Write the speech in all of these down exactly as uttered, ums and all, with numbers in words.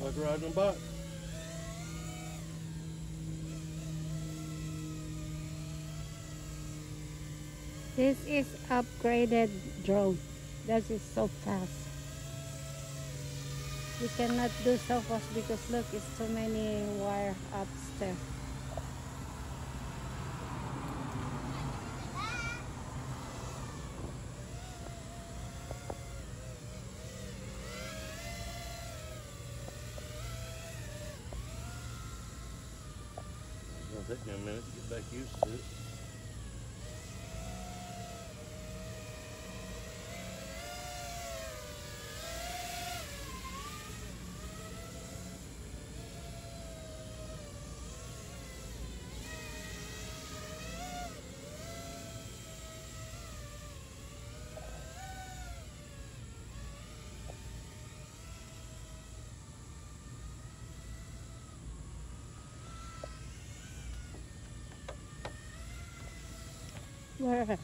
like riding a bike. This is upgraded drone. That is so fast. We cannot do so fast because look, it's so many wire upstairs. It's gonna take me a minute to get back used to it. Where am I?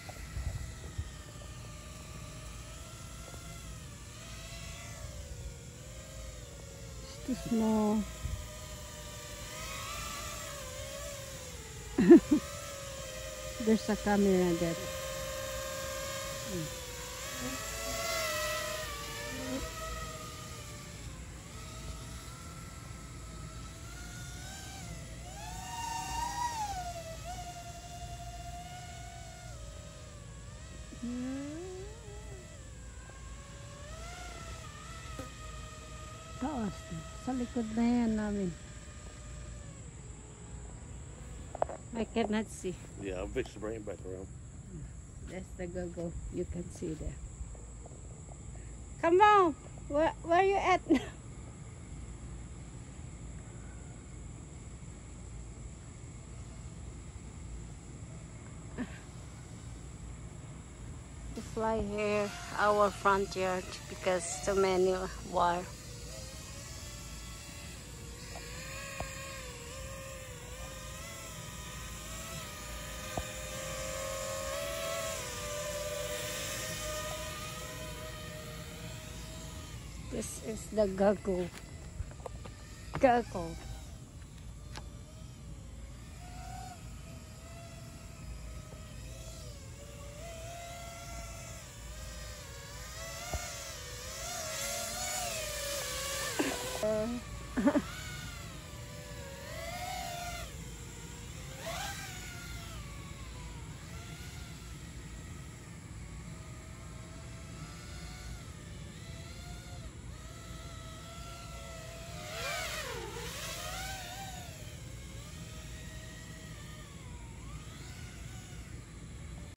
It's too small. There's a camera there. Mm. Taas. Sa likod na yan namin. I cannot see. Yeah, I'm fixing to bring it back around. That's the go-go. You can see there. Come on! Where, where you at? To fly here, our front yard, because so many wire. This is the gaggle. Gaggle. Uh,